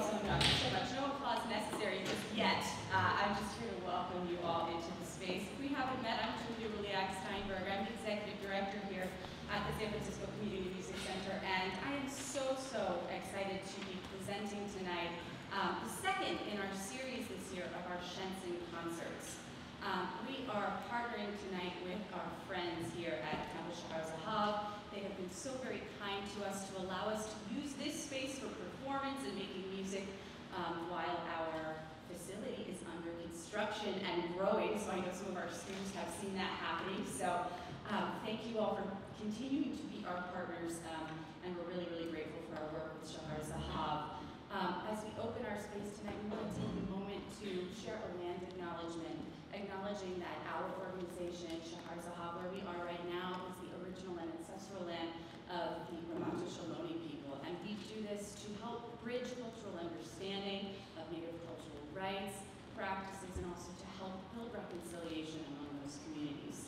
so much. No applause necessary just yet. I'm just here to welcome you all into the space. If we haven't met, I'm Rulyak, Steinberg. I'm the executive director here at the San Francisco Community Music Center, and I am so excited to be presenting tonight the second in our series this year of our Shenson concerts. We are partnering tonight with our friends here at Campus Sha'ar Zahav. They have been so very kind to us to allow us to use this space for performance and making music while our facility is under construction and growing. So I know some of our students have seen that happening. So thank you all for continuing to be our partners, and we're really grateful for our work with Sha'ar Zahav. As we open our space tonight, we want to take a moment to share a land acknowledgement, acknowledging that our organization, Sha'ar Zahav, where we are right now, is the original and ancestral land of the Ramato Shaloni people. And we do this to help bridge cultural understanding of Native cultural rights, practices, and also to help build reconciliation among those communities.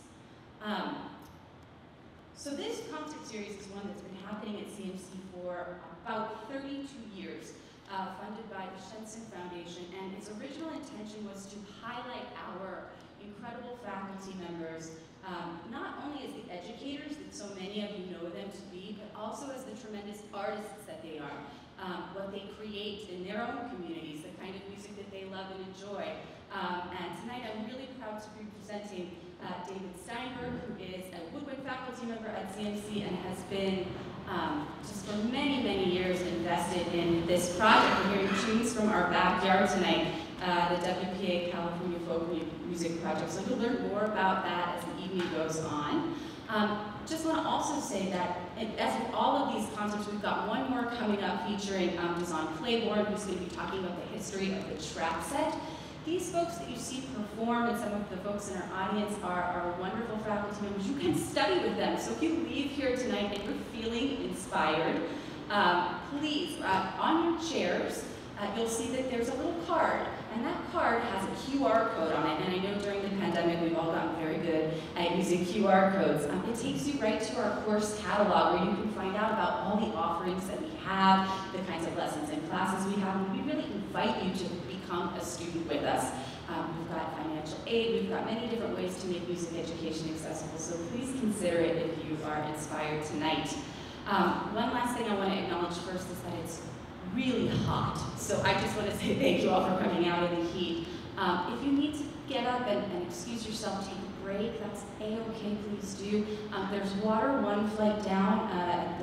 So this concert series is one that's been happening at CMC for about 32 years. Funded by the Shenson Foundation, and its original intention was to highlight our incredible faculty members, not only as the educators that so many of you know them to be, but also as the tremendous artists that they are, what they create in their own communities, the kind of music that they love and enjoy. And tonight I'm really proud to be presenting David Steinberg, who is a woodwind faculty member at CMC and has been just for many years invested in this project. We're hearing tunes from our backyard tonight, the WPA California Folk Music Project. So you'll learn more about that as the evening goes on. Just want to also say that as with all of these concerts, we've got one more coming up featuring Dazon Claiborne, who's going to be talking about the history of the trap set. These folks that you see perform, and some of the folks in our audience are wonderful faculty members. You can study with them. So if you leave here tonight and you're feeling inspired, please, on your chairs, you'll see that there's a little card. And that card has a QR code on it. And I know during the pandemic, we've all gotten very good at using QR codes. It takes you right to our course catalog, where you can find out about all the offerings that we have, the kinds of lessons and classes we have. And we really invite you to become a student with us. We've got financial aid, we've got many different ways to make music education accessible, so please consider it if you are inspired tonight. One last thing I want to acknowledge first is that it's really hot, so I just want to say thank you all for coming out in the heat. If you need to get up and excuse yourself, take a break, that's a-okay, please do. There's water one flight down at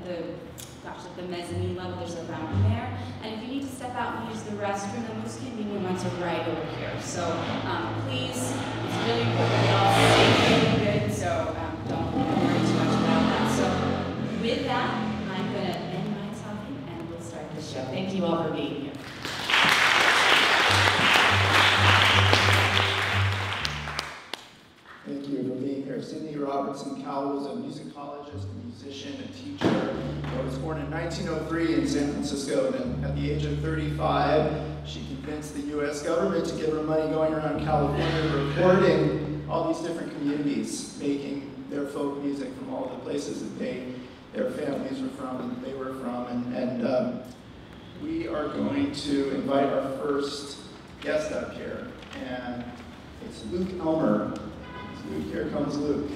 the mezzanine level, there's a fountain there. And if you need to step out and use the restroom, the most convenient ones are right over here. So please, it's really important that all stay really good, so don't worry too much about that. So with that, I'm going to end my talking and we'll start the show. Thank you all for being here. Thank you for being here. Sidney Robertson Cowell was a musicologist, a musician, a teacher. She was born in 1903 in San Francisco, and at the age of 35, she convinced the U.S. government to give her money going around California, recording all these different communities, making their folk music from all the places that their families were from and they were from. And we are going to invite our first guest up here, and it's Luke Elmer. Luke, here comes Luke.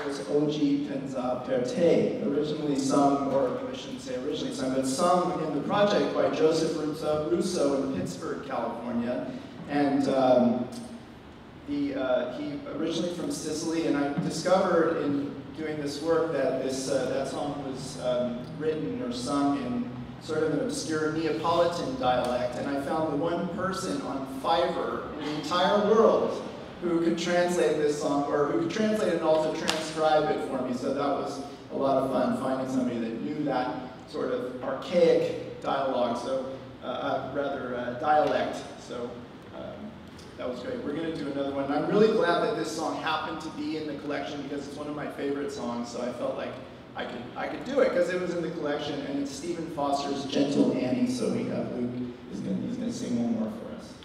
was Oji Penza Perte, originally sung, or I shouldn't say originally sung, but sung in the project by Joseph Russo in Pittsburgh, California. And he originally from Sicily, and I discovered in doing this work that that song was written or sung in sort of an obscure Neapolitan dialect, and I found the one person on Fiverr in the entire world who could translate this song, or who could translate it and also transcribe it for me. So that was a lot of fun, finding somebody that knew that sort of archaic dialogue, dialect. So that was great. We're going to do another one. And I'm really glad that this song happened to be in the collection because it's one of my favorite songs, so I felt like I could do it because it was in the collection, and it's Stephen Foster's Gentle Annie, so we have Luke, he's going to sing one more for us.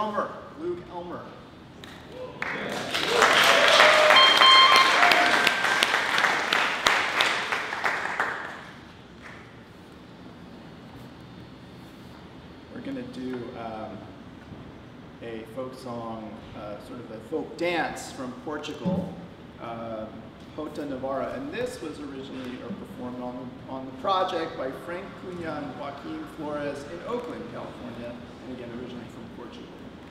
Elmer, Luke Elmer. We're going to do a folk song, sort of a folk dance from Portugal, Jota Navarra, and this was originally performed on the project by Frank Cunha and Joaquin Flores in Oakland, California, and again originally from Portugal.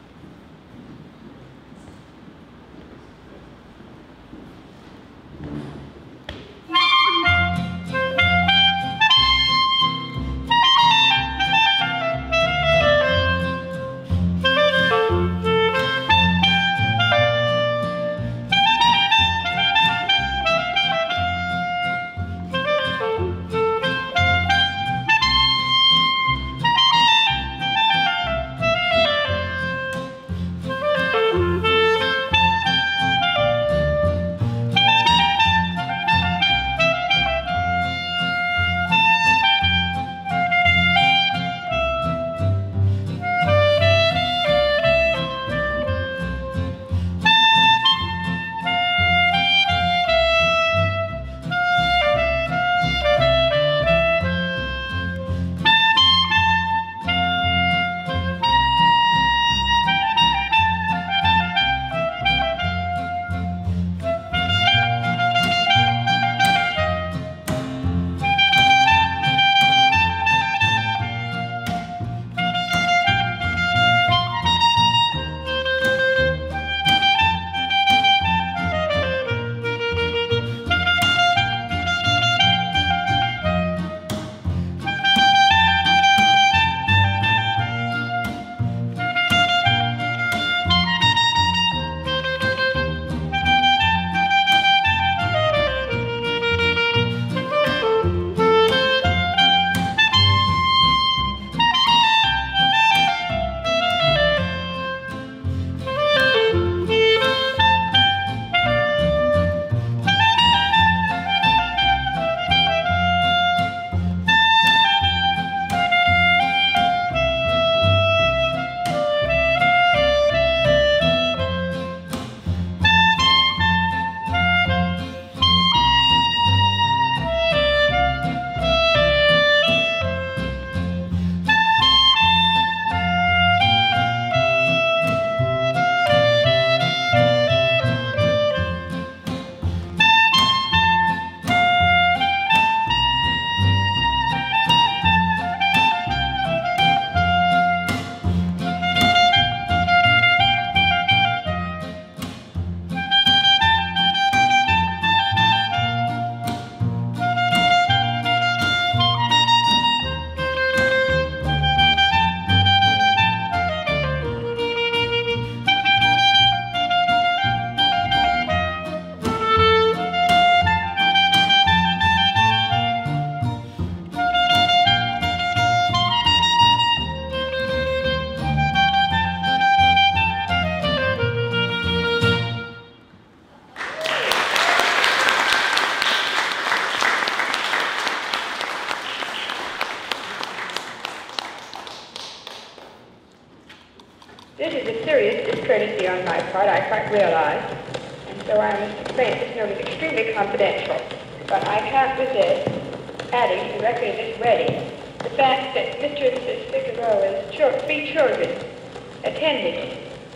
This is a serious discourtesy on my part, I quite realize, and so I must explain this note is extremely confidential. But I can't resist adding to the record of this wedding the fact that Mr. and Mrs. Figueroa's three children attended.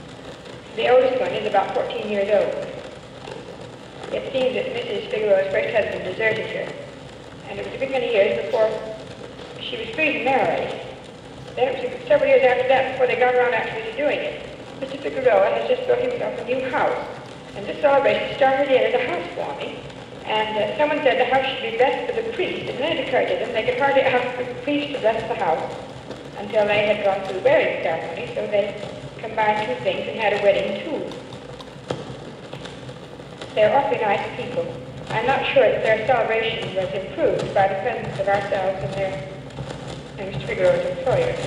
The oldest one is about 14 years old. It seems that Mrs. Figueroa's first husband deserted her, and it was a good many years before she was free to marry. Then it was several years after that before they got around actually to doing it. Mr. Figueroa has just built himself a new house, and this celebration started in as a housewarming, and someone said the house should be blessed for the priest, and then it occurred to them they could hardly ask the priest to bless the house until they had gone through the wedding ceremony, so they combined two things and had a wedding too. They're awfully nice people. I'm not sure that their celebration was improved by the presence of ourselves and their and Mr. Figueroa's employer.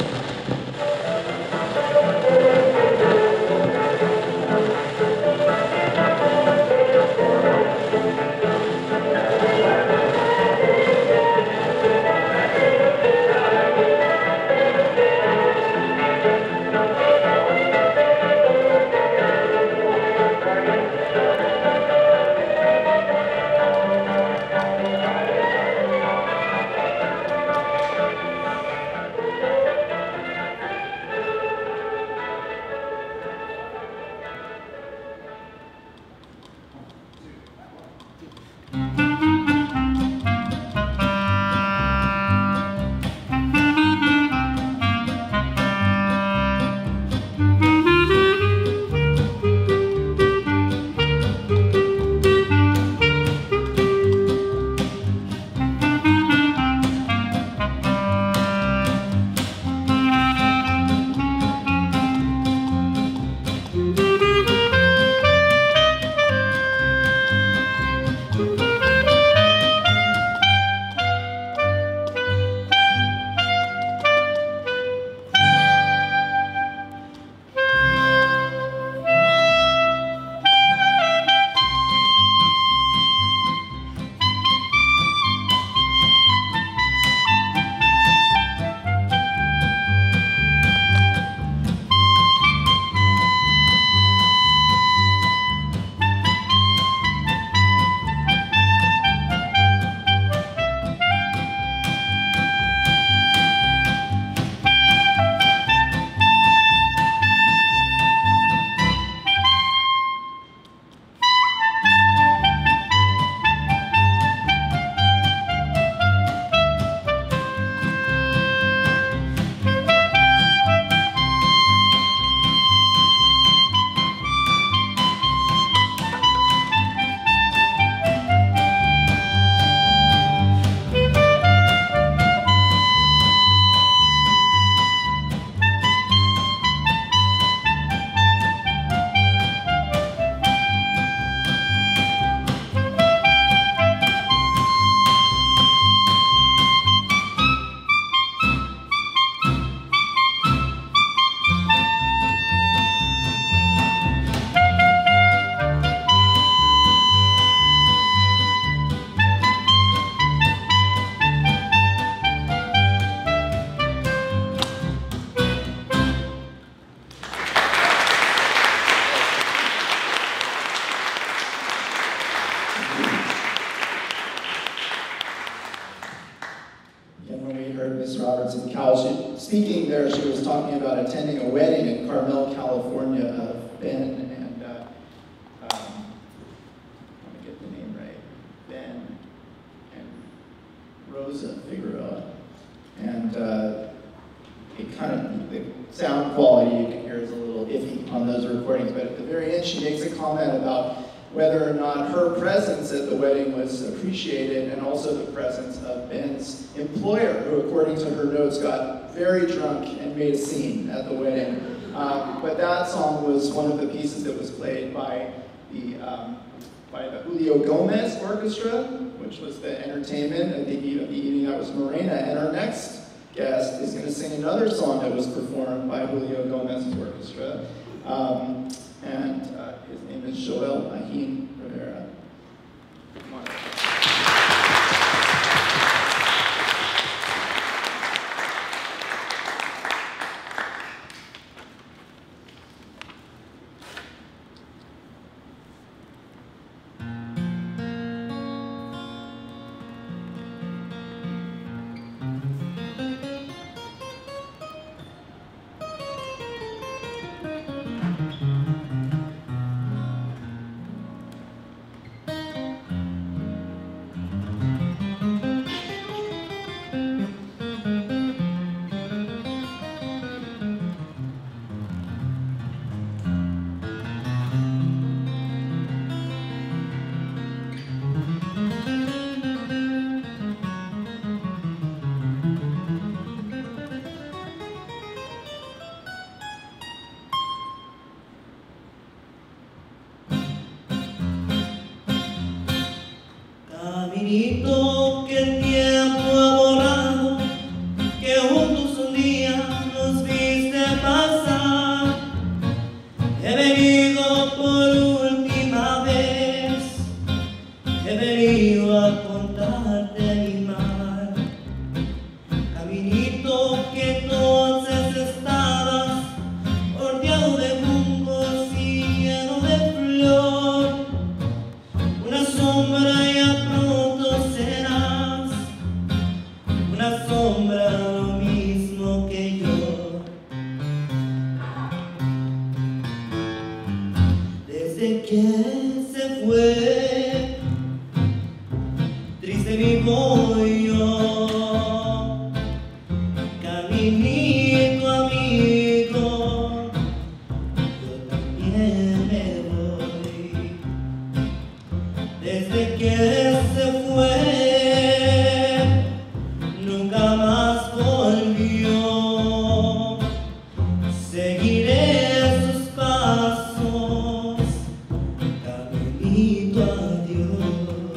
Robertson Cowell. Speaking there, she was talking about attending a wedding in Carmel, California of Ben and, I want to get the name right, Ben and Rosa Figueroa. And it kind of, the sound quality you can hear is a little iffy on those recordings, but at the very end she makes a comment about whether or not her presence at the wedding was appreciated, and also the presence of Ben's employer, who according to her notes got very drunk and made a scene at the wedding. But that song was one of the pieces that was played by the Julio Gomez Orchestra, which was the entertainment of the evening. That was Morena. And our next guest is going to sing another song that was performed by Julio Gomez's orchestra. His name is Joel Ajin Rivera. Come on. Caminito que el tiempo ha borrado, que juntos un día nos viste pasar. He venido por última vez, he venido a contarte mi mal. Caminito que entonces estabas bordeado de juncos y lleno de flor, una sombra. Una sombra lo mismo que yo. Desde que se fue, triste vivo yo, caminito amigo, yo también me voy. Desde que se fue, nunca más volvió. Seguiré sus pasos, caminito adiós.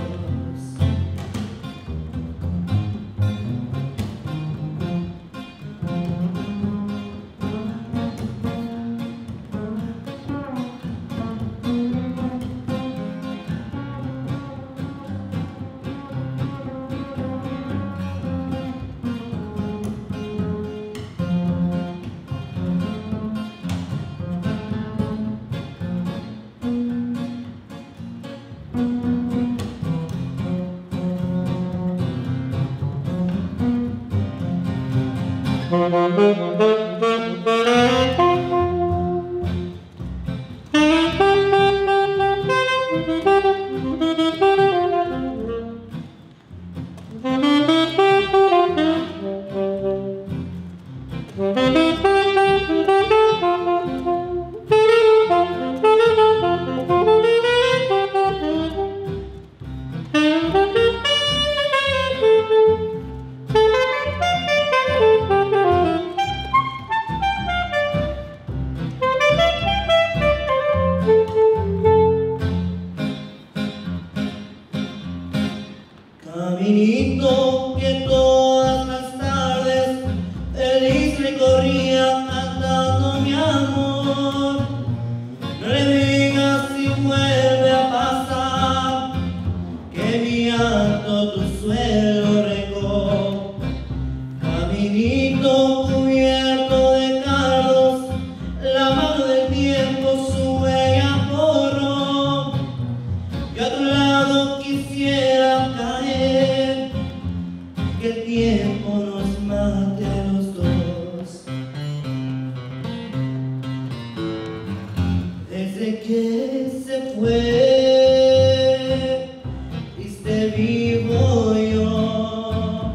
Caminito que todas las tardes feliz recorría cantando mi amor. No le digas si vuelve a pasar que mi llanto tu suelo regó. Caminito cubierto de cardos, la mano del tiempo su huella borró. Yo a tu lado quisiera caer, que el tiempo nos mate a los dos. Desde que se fue, triste vivo yo,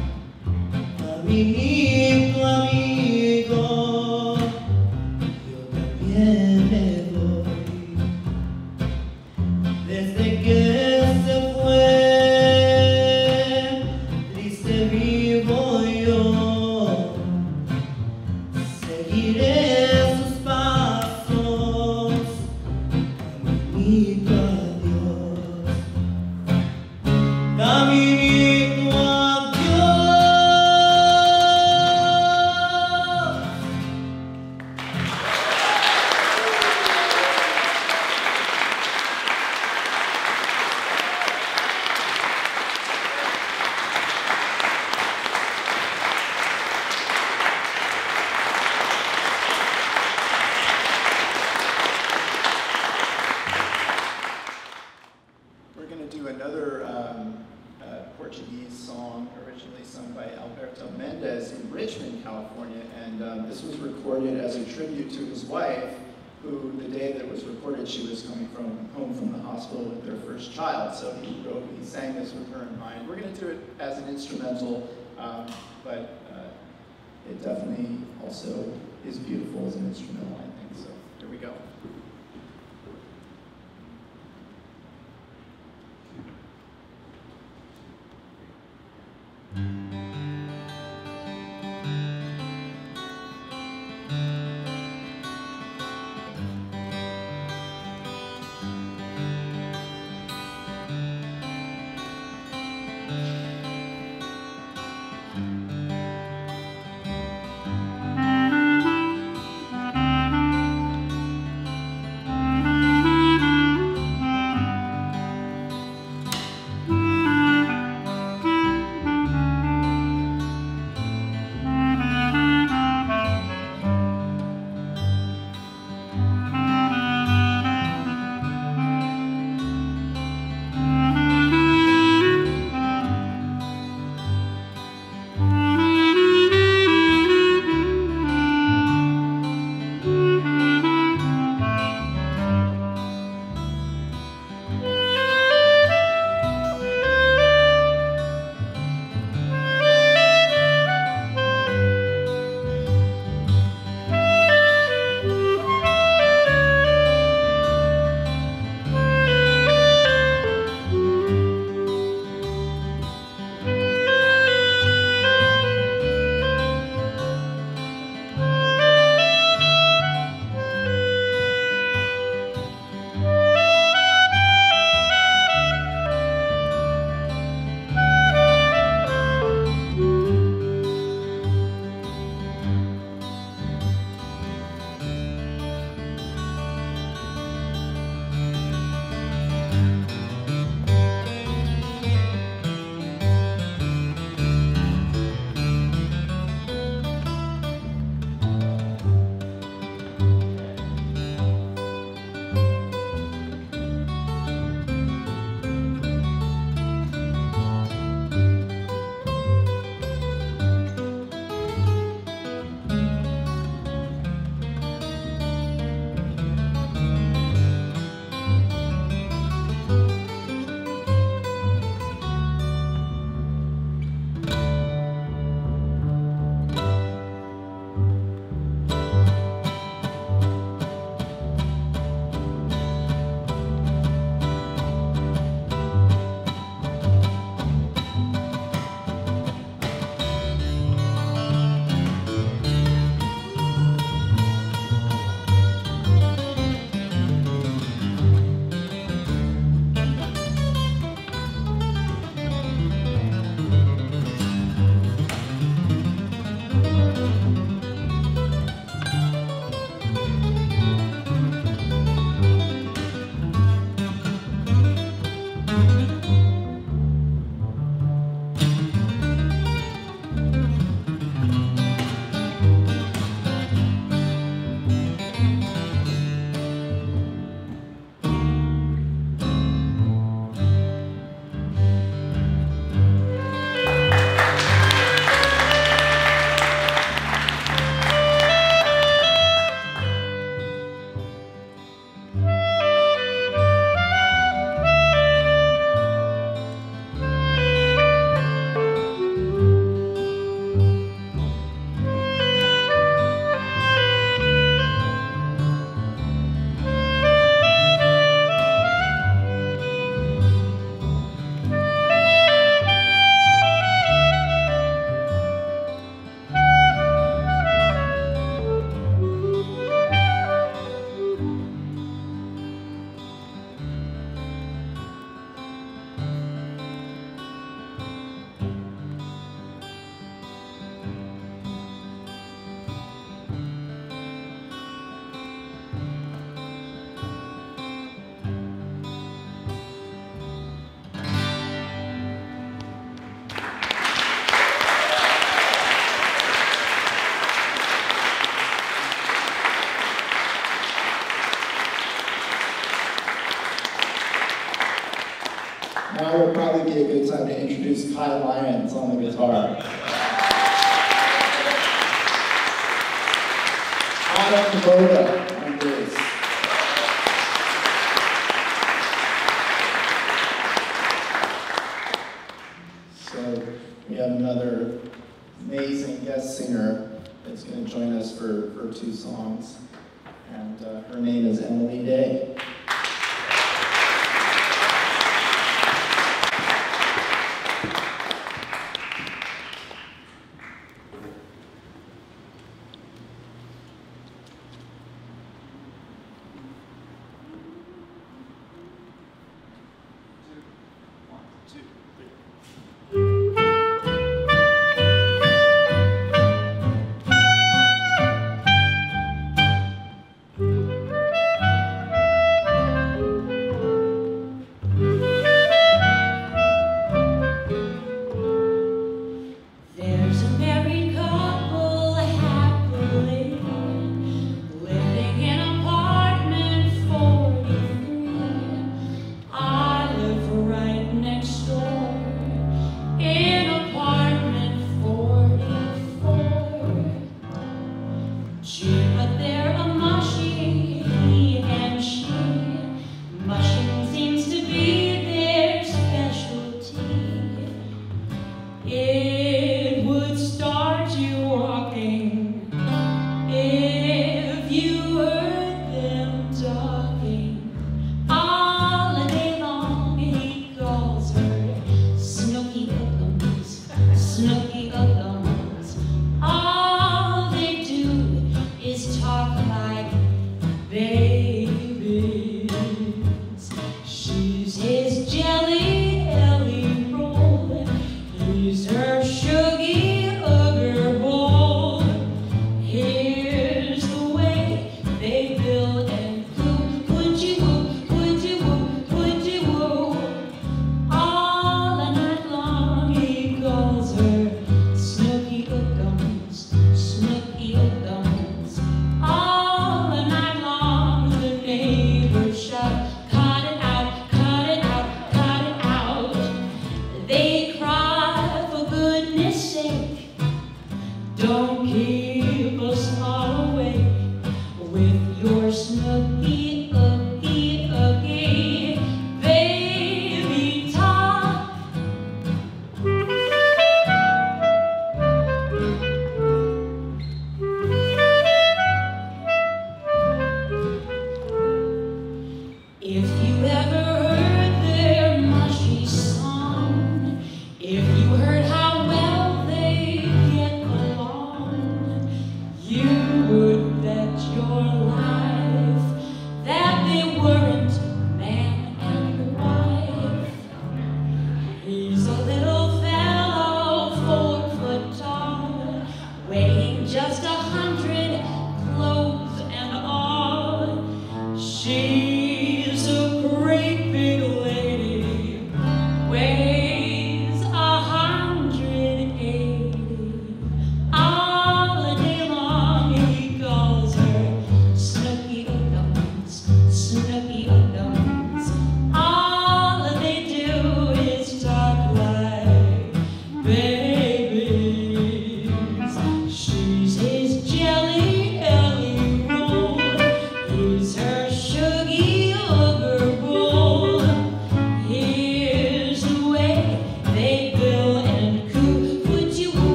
caminito amigo, yo también me voy. Desde que se fue, triste vivo yo, seguiré sus pasos, caminito adiós, caminito adiós. We're going to do another Portuguese song originally sung by Alberto Mendes in Richmond, California, and this was recorded as a tribute to his wife, who the day that it was recorded, she was coming home from the hospital with their first child. So he sang this with her in mind. We're going to do it as an instrumental, but it definitely also is beautiful as an instrumental, I think. So here we go. probably be a good time to introduce Lyons on the guitar. Kubota on bass. So we have another amazing guest singer that's going to join us for 2 songs, and her name is Emily Day.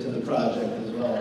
to the project as well.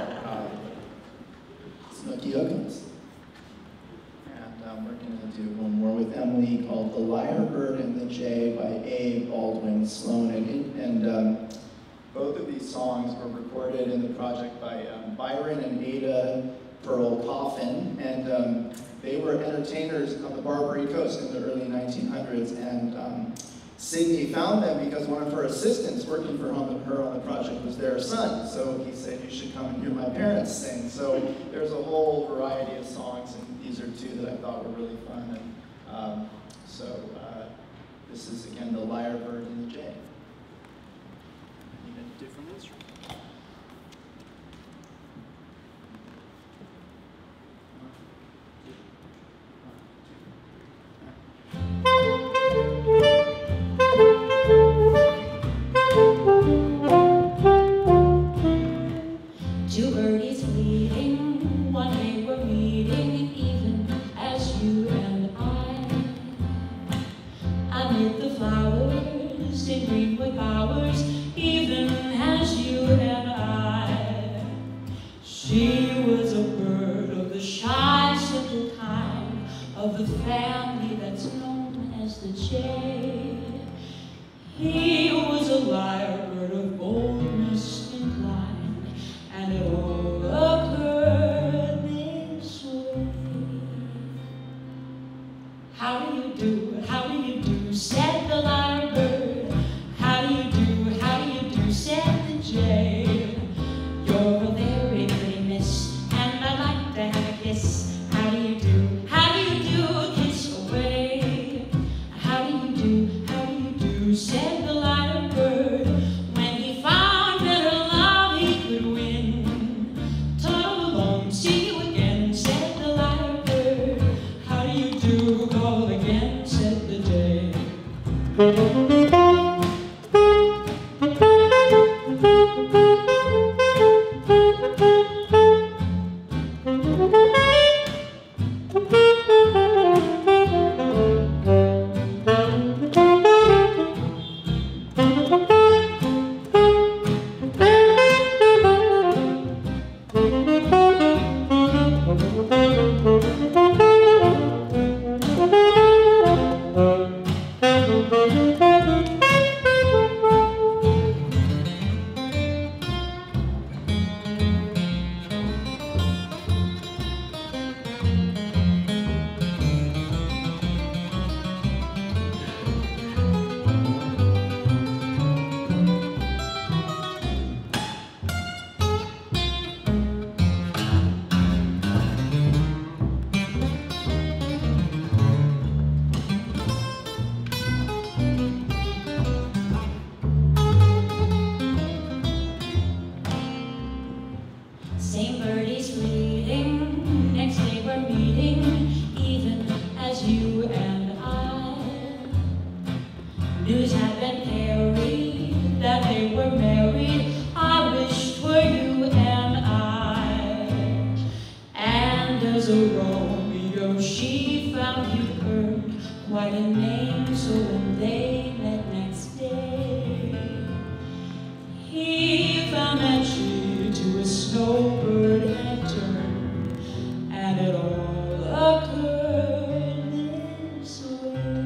Snooky Hookins. And we're going to do one more with Emily called The Lyrebird and the Jay by A. Baldwin Sloan. And both of these songs were recorded in the project by Byron and Ada Pearl Coffin. And they were entertainers on the Barbary Coast in the early 1900s. And Sidney found them because one of her assistants working for her on the project was their son. So he said, you should come and hear my parents sing. So there's a whole variety of songs, and these are two that I thought were really fun. And this is, again, The Lyrebird and the Jay. Need a different instrument. Two birdies fleeting, one day we're meeting, even as you and I. Amid the flowers in greenwood bowers, even as you and I. She was a bird of the shy, simple kind, of the family that's known as the jay. He was a lyrebird of boldness inclined, and it all occurred this way. How do you do, said the lyrebird. How do you do, said the jay. You're a very pretty miss, and I'd like to have a kiss. How do you do, kiss away. How do you do, said the lyrebird. When he found better love he could win. Toddle along, see you again, said the lyrebird. How do you do, call again, said the jay. Same birdies fleeting, next day we're meeting, even as you and I. News had been carried that they were married. I wished for you and I. And as a Romeo, she found you earned quite a name. So when they met next day, he found that she to a snowbird had turned, and it all occurred this way.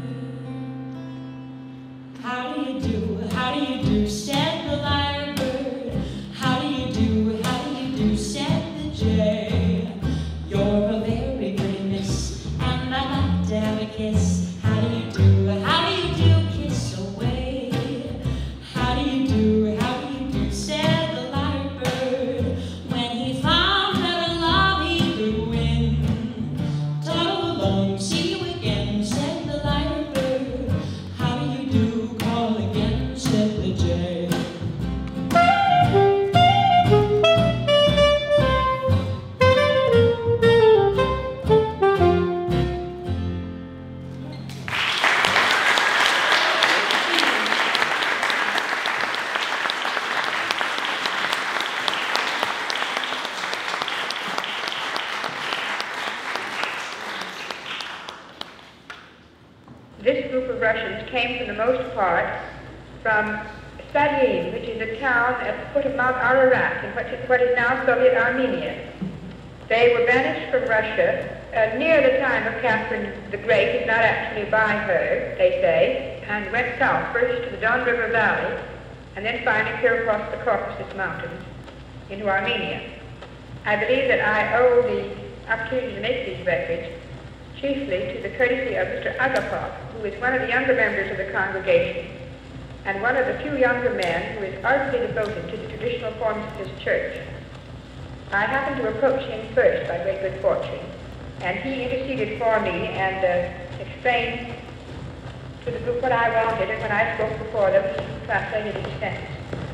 How do you do, said the lyrebird. How do you do, said the jay. You're a very pretty miss, and I'd like to have a kiss. How do you do, kiss away. How do you do, said the lyrebird. When he found that a love he could win. Toddle along, see you again, said the lyrebird. How do you do, call again, said the jay. This group of Russians came for the most part from Salyin, which is a town at the foot of Mount Ararat in what is now Soviet Armenia. They were banished from Russia near the time of Catherine the Great, if not actually by her, they say, and went south first to the Don River Valley, and then finally clear across the Caucasus Mountains into Armenia. I believe that I owe the opportunity to make these records chiefly to the courtesy of Mr. Agapov, who is one of the younger members of the congregation, and one of the few younger men who is ardently devoted to the traditional forms of his church. I happened to approach him first by great good fortune, and he interceded for me and explained to the group what I wanted, and when I spoke before them, he translated each sentence.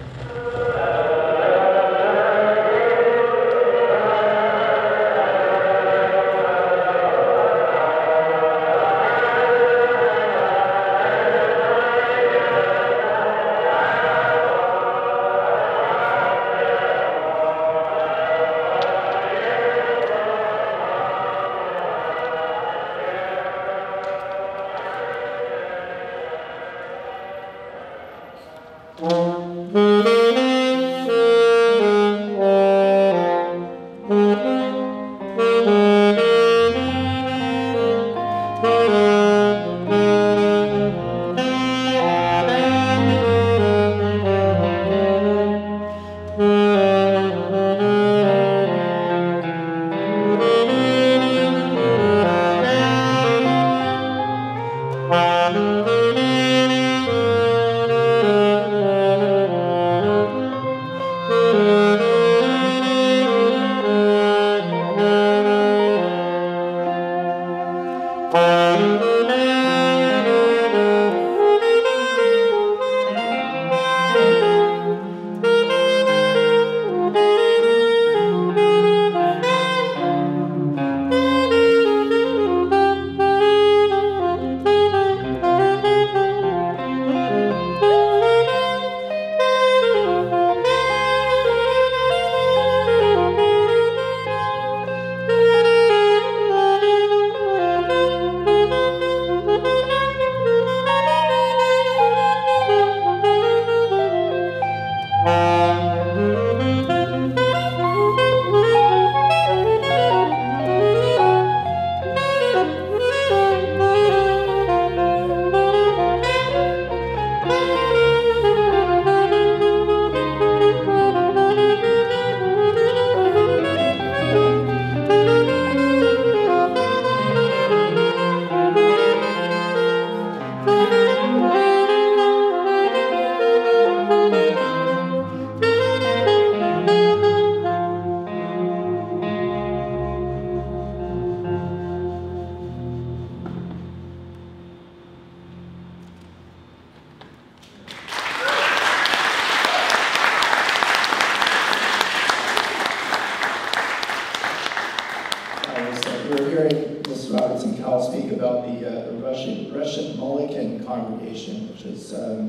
Russian Mulligan congregation, which is a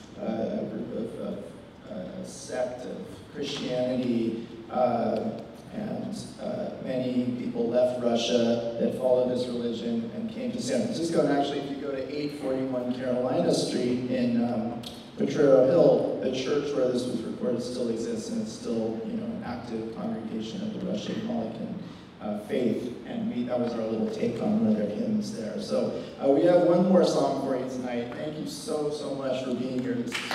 group of a sect of Christianity, and many people left Russia that followed this religion and came to San Francisco. And actually, if you go to 841 Carolina Street in Potrero Hill, the church where this was recorded still exists, and it's still, an active congregation of the Russian Mulligan faith, and that was our little take on one of their hymns there. So we have one more song for you tonight. Thank you so much for being here. This is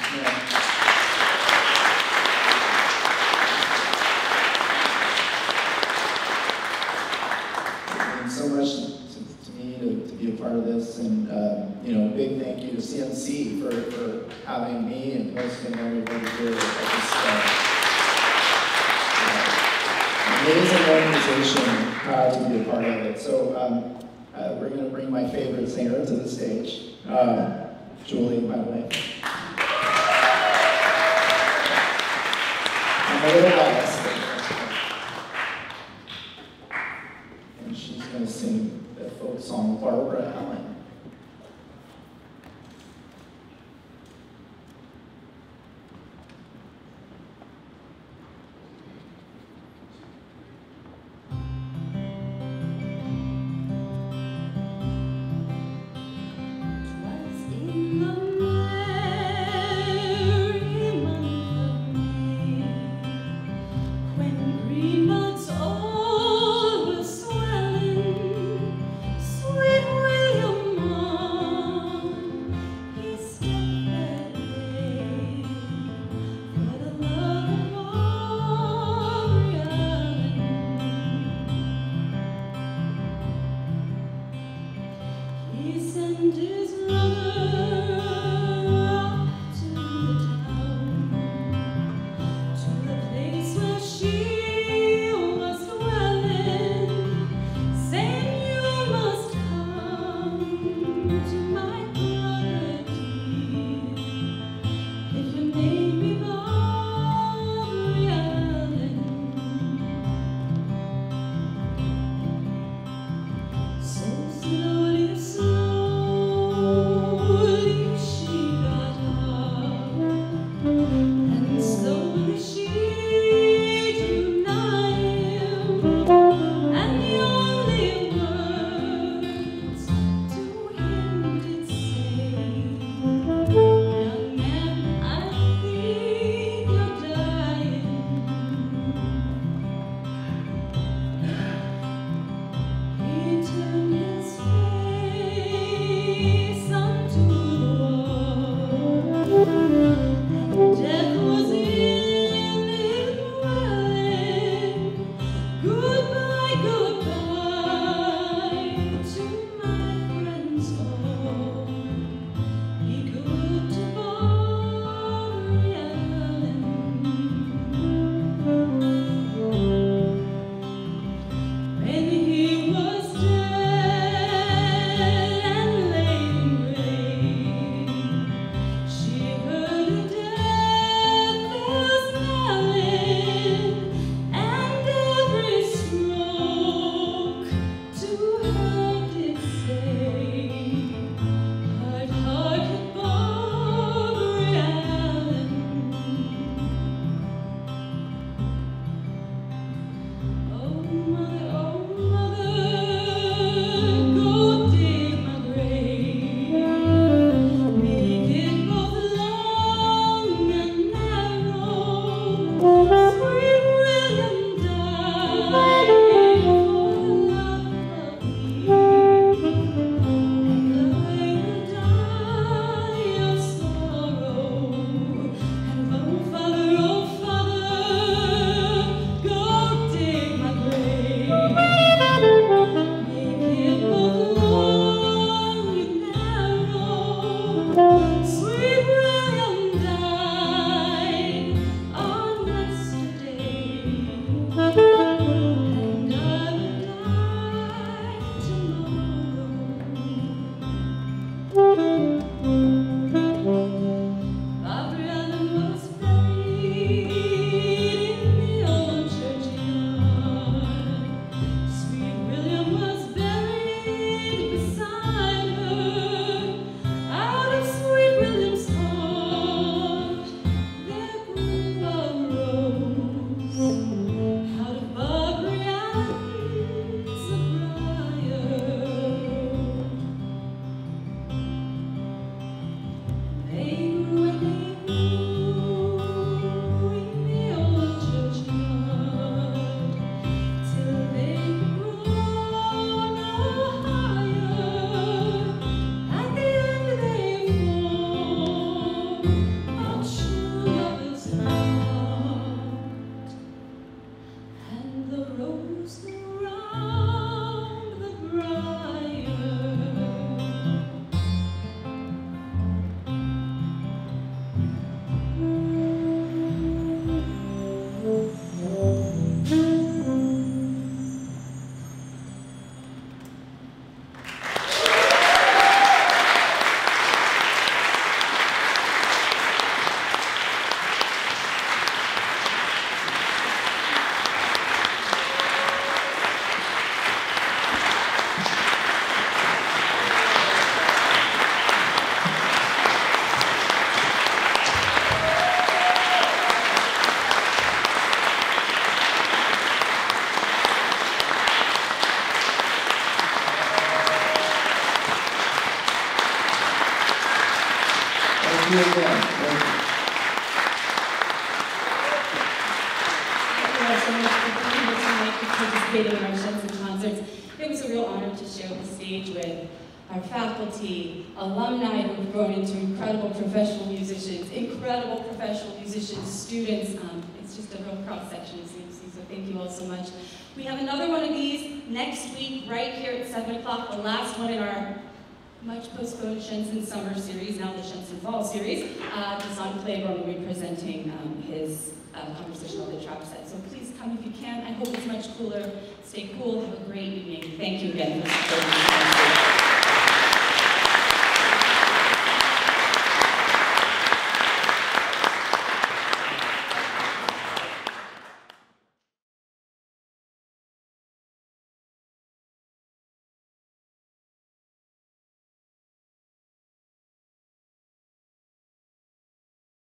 it means so much to me to be a part of this, and big thank you to CNC for having me and hosting everybody here. Amazing organization, proud to be a part of it. So we're going to bring my favorite singer to the stage, Julie, my wife. I'm a little biased, and she's going to sing the folk song Barbara Allen. In the Mary you again. Thank you. so much for being here tonight and participating in our Shenson concerts. It was a real honor to share the stage with our faculty, alumni who have grown into incredible professional musicians, students. It's just a real cross-section, so thank you all so much. We have another one of these next week, right here at 7 o'clock, the last one in our much postponed Shenson Summer Series, now the Shenson Fall Series. Hassan Claiborne will be presenting his conversation on the trap set. So please come if you can. I hope it's much cooler. Stay cool. Have a great evening. Thank you again for supporting us.